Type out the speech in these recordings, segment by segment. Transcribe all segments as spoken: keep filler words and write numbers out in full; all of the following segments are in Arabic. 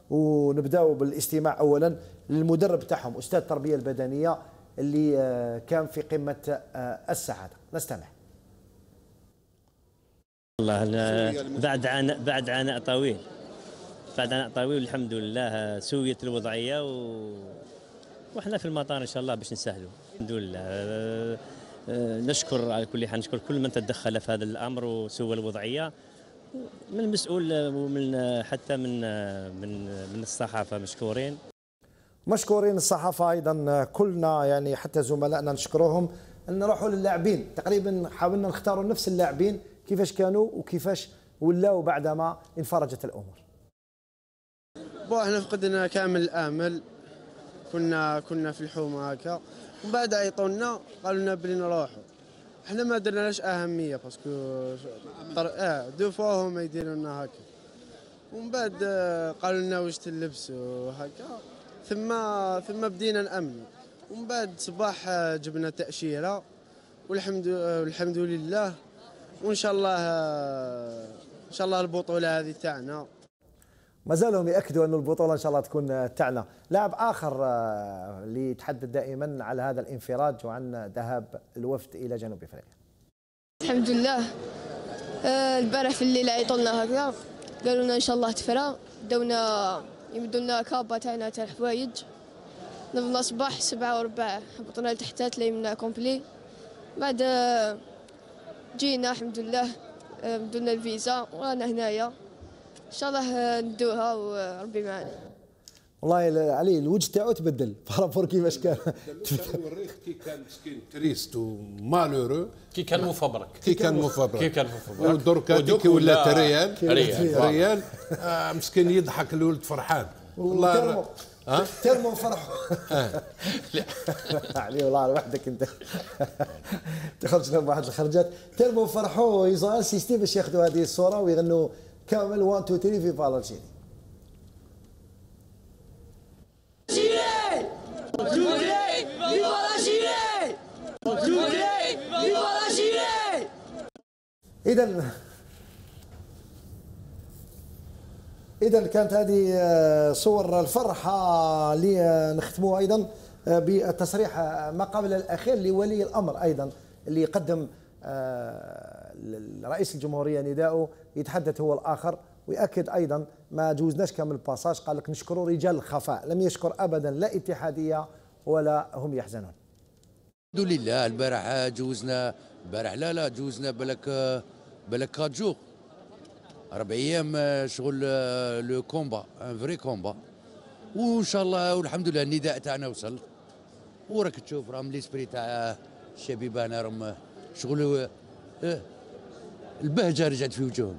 ونبداو بالاستماع اولا للمدرب تاعهم استاذ التربيه البدنيه اللي كان في قمه السعاده. نستمع. والله بعد عناء بعد عناء طويل بعد عناء طويل الحمد لله سويت الوضعيه و... واحنا في المطار ان شاء الله باش نسهلوا الحمد لله. أه أه نشكر على كل حال، نشكر كل من تدخل في هذا الامر وسوى الوضعيه من المسؤول ومن حتى من من من الصحافه مشكورين. مشكورين الصحافه ايضا كلنا، يعني حتى زملائنا نشكروهم. نروحوا للاعبين، تقريبا حاولنا نختاروا نفس اللاعبين كيفاش كانوا وكيفاش ولاوا بعدما انفرجت الامور. بو احنا فقدنا كامل الامل، كنا كنا في الحومه هكا، ومن بعد عيطونا قالوا لنا بلي نروحوا. احنا ما درناش اهميه باسكو اه دو فوا هما يديروا لنا هكا، ومن بعد قالوا لنا واش تلبسوا هكا، ثم ثم بدينا نامنوا. ومن بعد صباح جبنا تاشيره والحمد والحمد لله، وان شاء الله ان شاء الله البطوله هذه تاعنا. ما زالوا ياكدوا ان البطوله ان شاء الله تكون تاعنا. لاعب اخر اللي يتحدث دائما على هذا الانفراج وعن ذهاب الوفد الى جنوب افريقيا. الحمد لله. آه البارح في الليل عيطوا لنا هكذا، قالوا لنا ان شاء الله تفرى، بداونا يمدوا لنا كابا تاعنا تاع الحوايج. نضنا صباح سبعة وربع هبطنا لتحت تلاقينا كومبلي. بعد جينا الحمد لله مدوا لنا الفيزا ورانا هنايا ان شاء الله ندوها وربي معنا. والله علي الوجه تاعو تبدل بارابور كيفاش كان. نوريك كي كان مسكين تريست ومالورو، كي كان مفبرك كي كان مفبرك كي كان مفبرك ودركا كي ولا ريال ريال, ريال. آه مسكين يضحك الولد فرحان والله. ها ترمو فرحوا علي والله وحدك انت تخرج لهم واحد الخرجات. ترمو فرحوا يزو انسيستي باش ياخذوا هذه الصوره ويغنوا كامل واحد اثنين ثلاثة في فالنتيني. إذا إذا كانت هذه صور الفرحة اللي نختموها أيضا بالتصريح ما قبل الأخير لولي الأمر أيضا اللي قدم رئيس الجمهورية نداءه، يتحدث هو الآخر ويأكد أيضا ما جوزناش كامل الباساج. قال لك نشكروا رجال الخفاء، لم يشكر أبدا لا اتحادية ولا هم يحزنون. الحمد لله. البارح جوزنا البارح لا لا جوزنا بالك بالك كات جور أربع أيام شغل لو كومبا ان فري كومبا، وإن شاء الله والحمد لله النداء تاعنا وصل. وراك تشوف راهم ليسبري تاع الشبيبان راهم شغل البهجة رجعت في وجوههم.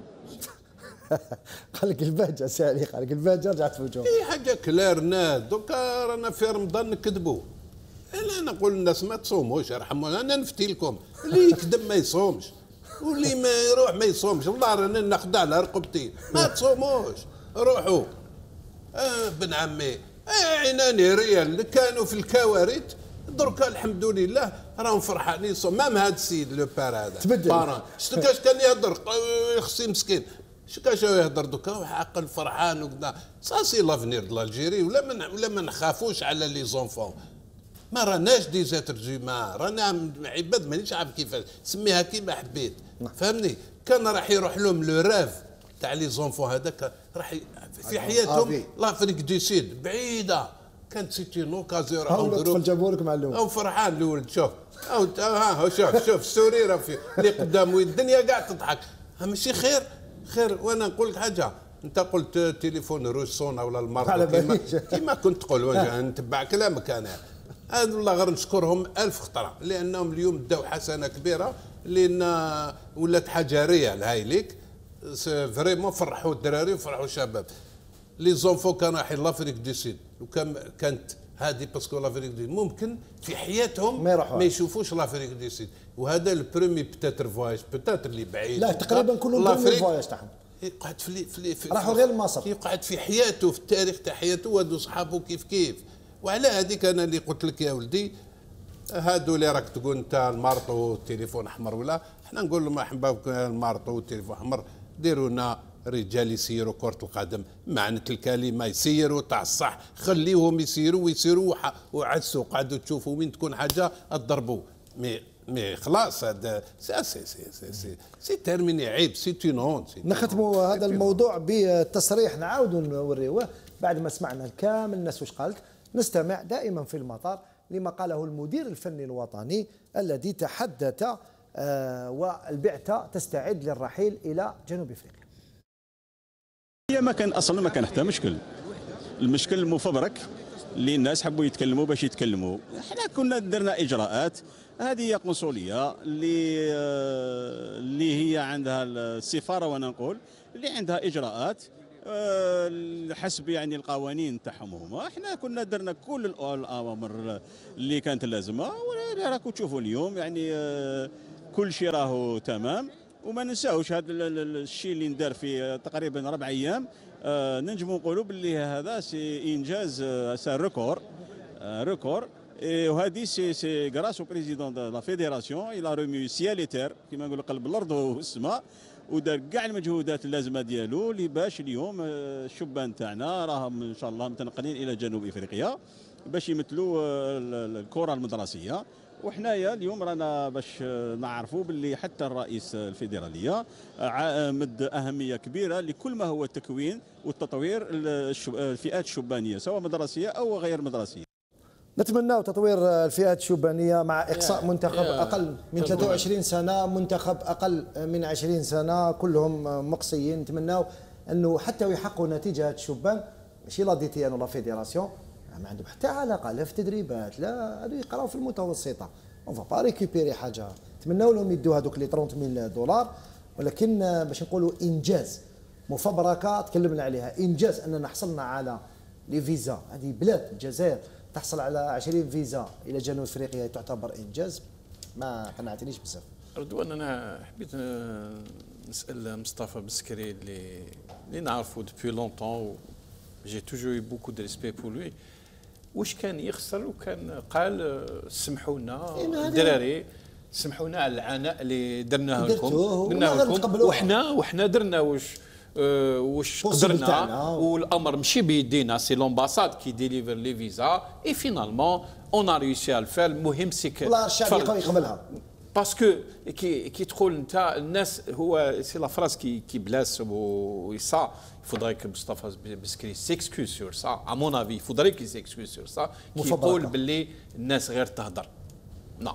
قال لك البهجة سالي، قال لك البهجة رجعت في وجوههم. اي حاجة كلار ناس دوكا رانا في رمضان نكذبوا. انا نقول للناس ما تصوموش يرحمونا، انا نفتي لكم اللي يكذب ما يصومش واللي ما يروح ما يصومش. والله رانا ناخذ على رقبتي، ما تصوموش روحوا. آه بن عمي آه عيناني ريال اللي كانوا في الكوارث دركا الحمد لله راهم فرحانين. مام هذا السيد لو بار هذا تبدل شتو كاش كان يهضر خصي مسكين، شو كاش يهضر دوكا وعاقل فرحان وكذا. سا سي لافنير دو الجيري. ولا من ولا ما نخافوش على لي زونفون، ما راناش دي زاتر جيما، رانا عباد مانيش عارف كيفاش سميها كيما حبيت. فهمني كان راح يروح لهم لو راف تاع لي زونفون هذاك، راح في حياتهم لافريك دي سيد بعيده كانت سيتي نوكازيون راهم يدخل جابوا لك معلوم او فرحان الولد. شوف او ها شوف شوف السوري في اللي قدامه الدنيا قاع تضحك. ماشي خير خير. وانا نقول لك حاجه، انت قلت تليفون روسونا ولا المرضى كيما كيما كنت تقول نتبع كلامك انا. هذا والله غير نشكرهم ألف خطرة لأنهم اليوم داو حسنة كبيرة لأن ولات حاجة ريال هاي ليك فريمون فرحوا الدراري وفرحوا الشباب. لي زونفون كانوا رايحين لافريك دي سيد وكان كانت هذه باسكو لافريك دي ممكن في حياتهم ما, ما يشوفوش لافريك دي سيد. وهذا البرومي بتاتر فواياج بتاتر اللي بعيد. لا تقريبا كلهم برومي فواياج تاعهم. يقعد في في, في راحوا غير مصر. يقعد في حياته في التاريخ تاع حياته وهذو صحابه كيف كيف. وعلى هذيك انا اللي قلت لك يا ولدي هادو اللي راك تقول انت المارطو والتليفون احمر ولا احنا نقول لهم احبابك المارطو والتليفون احمر ديروا لنا رجال يسيروا كرة القدم، معنى الكلمة يسيروا تاع الصح، خليهم يسيروا ويسيروا وعسوا قعدوا تشوفوا وين تكون حاجة تضربوا. مي مي خلاص هذا سي سي سي سي سي تيرميني، عيب، سي اون هون. نختموا هذا الموضوع بتصريح نعاودوا نوريوه بعد ما سمعنا كامل الناس واش قالت. نستمع دائما في المطار لما قاله المدير الفني الوطني الذي تحدث آه والبعثة تستعد للرحيل إلى جنوب أفريقيا. هي ما كان اصلا ما كان حتى مشكل، المشكل المفبرك اللي الناس حبوا يتكلموا باش يتكلموا. احنا كنا درنا اجراءات، هذه هي قنصليه اللي اللي هي عندها السفاره، وانا نقول اللي عندها اجراءات حسب يعني القوانين تاعهم هما. احنا كنا درنا كل الاوامر اللي كانت لازمه، وراكم تشوفوا اليوم يعني كل شيء راهو تمام. وما ننساوش هذا الشيء اللي ندار في تقريبا ربع ايام، آه ننجموا نقولوا باللي هذا سي انجاز، آه سي ريكور، آه ريكور. وهذه سي سي غراس او بريزيدون دو لا فيديراسيون الى رومي سياليتير كما نقولوا قلب الارض والسماء، ودار كاع المجهودات اللازمه ديالو اللي باش اليوم الشبان تاعنا راهم ان شاء الله متنقلين الى جنوب افريقيا باش يمثلوا الكره المدرسيه. وحنايا اليوم رانا باش نعرفوا باللي حتى الرئيس الفيدراليه مد اهميه كبيره لكل ما هو التكوين والتطوير الفئات الشبانيه سواء مدرسيه او غير مدرسيه. نتمنى تطوير الفئات الشبانيه مع اقصاء منتخب اقل من ثلاثة وعشرين سنه، منتخب اقل من عشرين سنه، كلهم مقصيين. نتمناو انه حتى يحققوا نتيجه هاد الشبان، ماشي لا دي تي ان ولا فيديراسيون ما عندهم حتى علاقه لا في تدريبات لا، هادو يقراو في المتوسطه. اون فا با ريكوبيري حاجه. نتمناو لهم يدوا هذوك لي ثلاثين ألف دولار، ولكن باش نقولوا انجاز مفبركه تكلمنا عليها، انجاز اننا حصلنا على لي فيزا. هذه بلاد الجزائر تحصل على عشرين فيزا الى جنوب افريقيا تعتبر انجاز. ما قنعتنيش بزاف. رضوان انا حبيت نسال مصطفى بسكري اللي اللي نعرفه دوبوي لونتون، جي توجور يو بوكو دو ريسبي بور لوي، واش كان يخسر وكان قال سمحوا لنا الدراري، سمحوا لنا على العناء اللي درناه لكم درناه لكم وحنا وحنا درنا واش أه واش قدرنا، والامر ماشي بيدينا، سي لومباساد كي ديليفر لي فيزا اي فينالمون اون ا ريوسي ا الفال. المهم سي والله الشعب يقبلها باسكو كي كي تقول انت الناس هو سي لا فراز كي كي بلاس و سا faudrait que Moustapha Beskri s'excuse sur ça. À mon avis, il faudrait qu'il s'excuse sur ça. Qui يقول باللي الناس غير تهدر. نعم.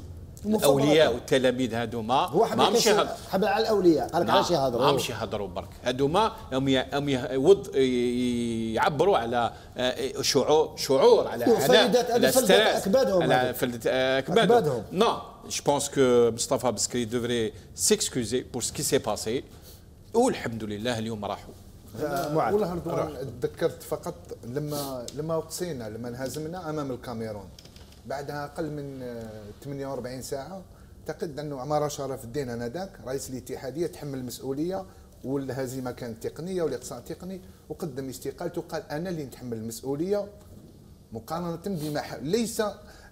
الاولياء والتلاميذ هذوما ما مش حبل على الاولياء، قال لك علاش يهضروا؟ ما مش يهضروا برك، هذوما هم يوض يعبروا على شعور شعور على عناء على اكبادهم على اكبادهم. نو جو بونس كو مصطفى بسكري دوفري سيكسكوزي بور سكي سي باسي، والحمد لله اليوم راحوا. والله رضوان تذكرت فقط لما لما وقصينا لما انهزمنا امام الكاميرون، بعدها اقل من ثمانية وأربعين ساعه اعتقد انه عمار شرف الدين انذاك رئيس الاتحاديه تحمل المسؤوليه، والهزيمه كانت تقنيه والاقصاء تقني، وقدم استقالته وقال انا اللي نتحمل المسؤوليه مقارنه بما ليس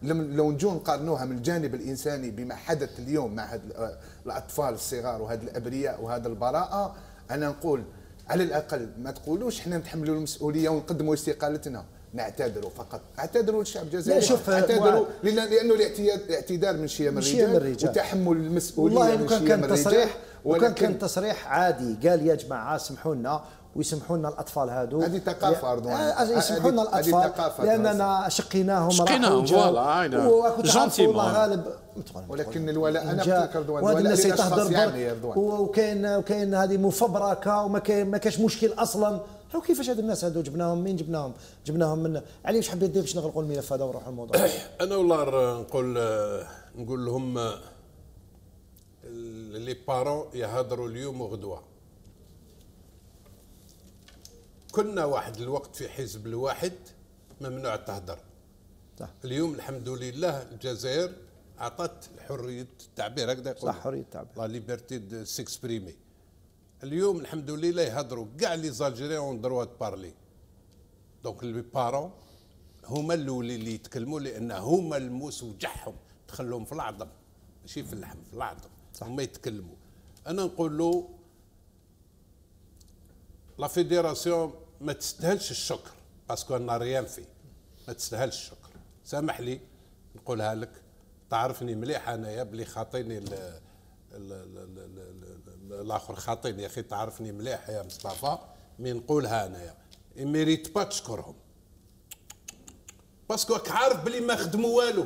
لو نجو نقارنوها من الجانب الانساني بما حدث اليوم مع هاد الاطفال الصغار وهاد الابرياء وهذا البراءه. انا نقول على الاقل ما تقولوش احنا نتحملوا المسؤوليه ونقدموا استقالتنا، نعتذروا فقط، اعتذروا للشعب الجزائري، اعتذروا لانه الاعتذار من شيم الرجال وتحمل المسؤوليه والله من شيم شيم الرجال. وكان كان تصريح عادي، قال يا جماعه سمحوا لنا ويسمحوا لنا الاطفال هذو، هذه ثقافه رضوان، يسمحوا لنا الاطفال لاننا شقيناهم شقيناهم فوالا جونتي والله غالب. ولكن الولاء انا قلت لك رضوان وهذا الناس يتهضر يعني وكاين وكاين هذه مفبركه وما كاين ما كاش مشكل اصلا. حو كيفاش هاد الناس هادو جبناهم منين جبناهم؟ جبناهم من علي. واش حبيت دير باش نغلقوا الملف هذا ونروحوا الموضوع؟ انا والله نقول نقول لهم لي بارون يهضروا اليوم وغدوه. كنا واحد الوقت في حزب الواحد ممنوع تهدر. اليوم الحمد لله الجزائر اعطت حريه التعبير، هكذا يقول صح، حريه التعبير، لا ليبرتي دو سيكسبريمي. اليوم الحمد لله يهضروا كاع لي زالجيريان اون دروا دو بارلي. دونك لي بارون هما الاولين اللي يتكلموا، لان هما الموس وجعهم تخلوهم في العظم ماشي في اللحم، في العظم هما يتكلموا. انا نقول له لا فيديراسيون ما تستاهلش الشكر باسكو انا ريان في ما تستاهلش الشكر. سامح لي نقولها لك، تعرفني مليح انايا بلي خاطيني الاخر خاطيني يا اخي، تعرفني مليح يا مصطفى مي نقولها انايا ميريت با تشكرهم باسكو راك عارف بلي ما خدموا والو،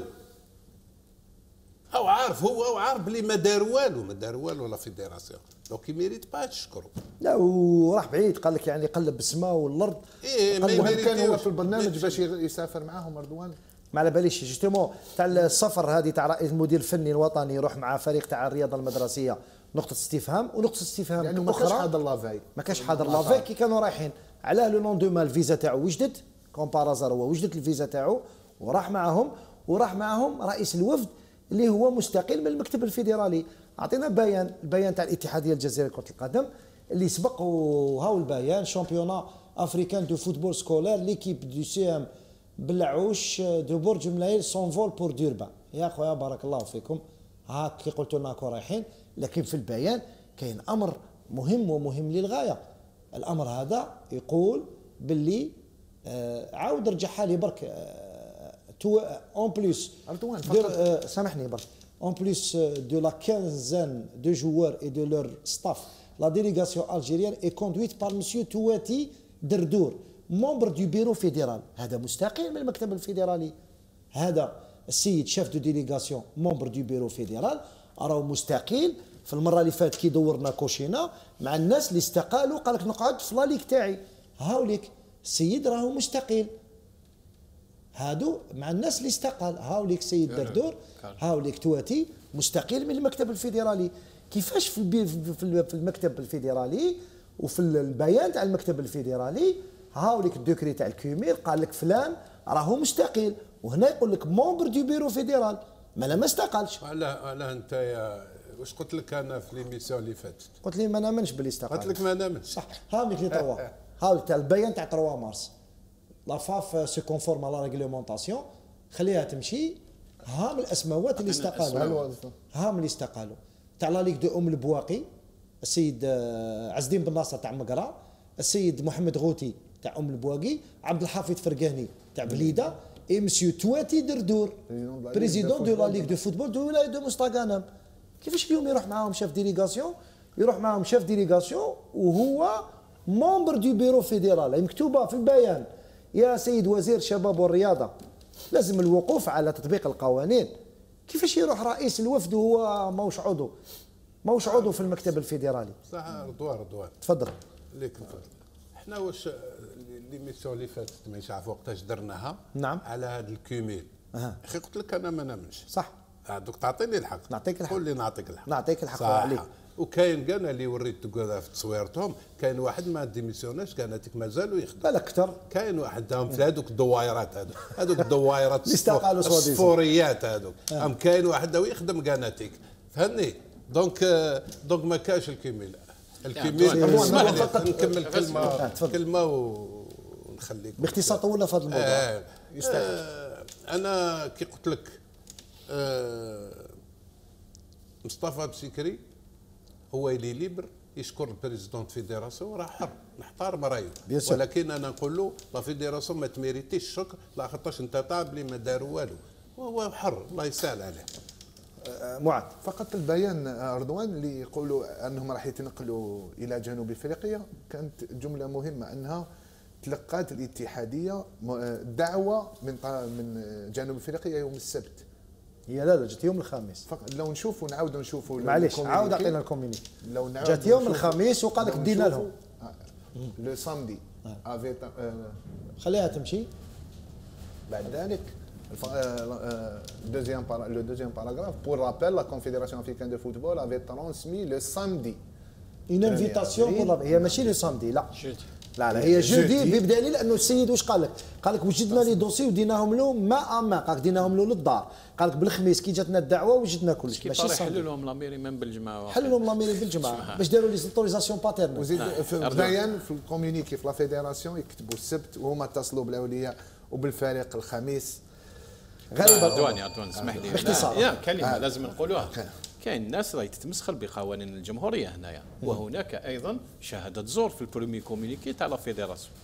او عارف هو او عارف بلي ما داروا والو ما داروا والو لا فيديراسيون، دونك يميريت با تشكروا. لا وراح بعيد قال لك يعني قلب السماء والارض. ايه ما كان هو في البرنامج باش يسافر معاهم رضوان؟ ما على باليش جوستومون تاع السفر هذه تاع رئيس المدير الفني الوطني يروح مع فريق تاع الرياضه المدرسيه، نقطه استفهام ونقطه استفهام يعني ما كانش حاضر لافاي، ما كانش حاضر لافاي كي كانوا رايحين. علاه لو لوندوما الفيزا تاعو وجدت كومبارازار، هو وجدت الفيزا تاعو وراح معاهم، وراح معاهم رئيس الوفد اللي هو مستقل من المكتب الفيدرالي. اعطينا بيان، البيان تاع الاتحاديه الجزائريه لكره القدم اللي سبق، وهاو البيان شامبيونا افريكان دو فوتبول سكولار ليكيب دو سي ام بلعوش دو برج ملايل سون فول بور دوربان. يا خويا بارك الله فيكم، هاك كي قلتوا لنا راكم رايحين، لكن في البيان كاين امر مهم ومهم للغايه. الامر هذا يقول باللي آه عاود رجعها لي برك آه تو اون بليس آه سامحني برك اون بليس دو لا quinzaine دو جوار اي دو لور ستاف لا ديليغاسيون الجيريان اي كوندويت بار مسيو تواتي دردور ممبر دو بيرو فيدرال. هذا مستقل من المكتب الفيدرالي، هذا السيد شاف دو ديليغاسيون ممبر دو بيرو فيدرال راهو مستقيل. في المره اللي فاتت كي دورنا كوشينا مع الناس اللي استقالوا قال لك نقعد في لاليك تاعي، هاوليك السيد راهو مستقيل، هادو مع الناس اللي استقال. هاوليك سيد دردور، هاوليك تواتي مستقيل من المكتب الفيدرالي. كيفاش في البي في المكتب الفيدرالي وفي البيان تاع المكتب الفيدرالي هاوليك الدوكري تاع الكومير قال لك فلان راهو مستقيل، وهنا يقول لك ممبر دو بيرو فيدرال ما ما استقالش. علاه علاه انت يا واش قلت لك انا في ليميسيون اللي فاتت؟ قلت لي ما نامنش باللي استقال. قلت لك ما نامنش صح. هاوليك لي تروا هاوليك تاع البيان تاع ثلاثة مارس لا فاف سو كونفورم على ريغلومونطاسيون، خليها تمشي. هام الاسماوات اللي استقالوا، هام اللي استقالوا تاع لا ليغ دو ام البواقي السيد عز الدين بن ناصر تاع مقرا، السيد محمد غوتي تاع ام البواقي، عبد الحفيظ فرقاني تاع بليده، اي مسيو تواتي دردور بريزيدون دو لا ليغ دو فوتبول دو ولايه دو مستغانم. كيفاش اليوم يروح معاهم شاف ديليغاسيون، يروح معاهم شاف ديليغاسيون وهو ممبر دو بيرو فيدرال مكتوبه في البيان. يا سيد وزير الشباب والرياضه لازم الوقوف على تطبيق القوانين. كيفاش يروح رئيس الوفد وهو ماهوش عضو ماهوش عضو في المكتب الفيدرالي؟ صح. رضوان رضوان تفضل. ليك الفضل. احنا واش ليميسيون اللي فاتت مانيش عارف وقتاش درناها نعم على هذا الكوميل. أه. اخي قلت لك انا ما نامنش. صح. دوك تعطيني الحق. نعطيك الحق. قول لي نعطيك الحق. نعطيك الحق عليك. وكاين كان اللي وريت في تصويرتهم كاين واحد ما ديميسيوناش كان هذيك مازالوا يخدم. بالك اكثر. كاين واحد هم في هذوك الدوايرات هذوك هذوك الدوايرات الصفوريات هذوك هم كاين واحد يخدم كاناتيك فهمني. دونك دونك ما كاش الكميل الكميل. اسمح لي نكمل كلمه كلمه ونخليك باختصار طولنا في هذا الموضوع. آه يستاهل. آه انا كي قلت لك آه مصطفى بسكري هو اللي ليبر يشكر البريزيدون فيديراسيون راه حر نحترم رايه، ولكن انا نقول له لا فيديراسيون ما تميريتيش الشكر لا خاطرش انت طاب اللي ما داروا والو وهو حر الله يسهل عليه. معاذ فقط البيان رضوان اللي يقولوا انهم راح يتنقلوا الى جنوب افريقيا كانت جمله مهمه انها تلقات الاتحاديه دعوه من من جنوب افريقيا يوم السبت. هي لا لا جات يوم الخميس. فقط لو نشوفوا نعاودوا نشوفوا معليش عاود اعطينا الكومينيكي. لو نعاود جات يوم الخميس وقال لك دينا لهم لو سامدي افي خليها تمشي. بعد ذلك دوزيام لو دوزيام باراغراف بور رابيل لا كونفيديراسيون افريكان دو فوتبول افي ترانسمي لو سامدي اون انفيتاسيون. هي ماشي لو سامدي لا لا لا هي جودي بدليل لانه السيد واش قال لك؟ قال لك وجدنا لي دوسي وديناهم له ما ما قال لك ديناهم له للدار. قال لك بالخميس كي جاتنا الدعوه وجدنا كلشي ماشي صح. حلوا لهم لاميري من بالجماعه حلوا لهم لاميري بالجماعه باش داروا لي سيتوريزاسيون باترن. وزيد في البيان في الكوميونيكي في لا فيديراسيون يكتبوا السبت وهما اتصلوا بالاولياء وبالفريق الخميس. غريبه. عدواني عدواني اسمح لي باختصار يا كلمه لازم نقولوها. كاين ناس راهي تتمسخر بقوانين الجمهوريه هنايا، وهناك ايضا شهاده زور في البرومي كومونيكي تاع لا فيدراسيون.